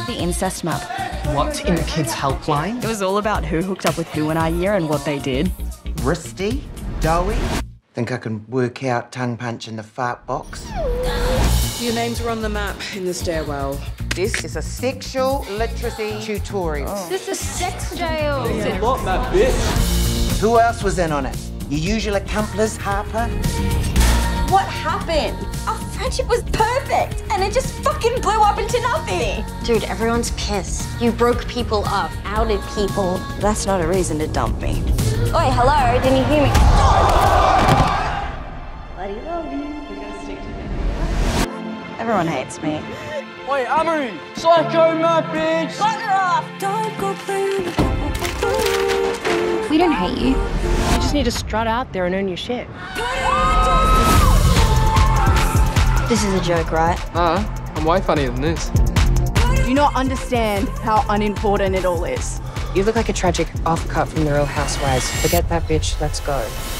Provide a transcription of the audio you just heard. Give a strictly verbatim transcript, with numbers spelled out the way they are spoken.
the incest map. What, in the kids' helpline? It was all about who hooked up with who in our year and what they did. Wristy, doughy. Think I can work out tongue punch in the fart box? Your names are on the map in the stairwell. This is a sexual literacy tutorial. Oh. This is sex jail. It's a lot, that bitch. Who else was in on it? Your usual accomplice, Harper? What happened? Our friendship was perfect, and it just fucking blew up into nothing. Dude, everyone's pissed. You broke people up, outed people. That's not a reason to dump me. Oi, hello, didn't you hear me? Bloody love you. We're gonna stick together. Everyone hates me. Wait, Amerie! Psycho mad bitch! Cut her off! Don't go playing. We don't hate you. You just need to strut out there and earn your shit. This is a joke, right? Uh, I'm way funnier than this. Do you not understand how unimportant it all is? You look like a tragic offcut from the Real Housewives. Forget that bitch, let's go.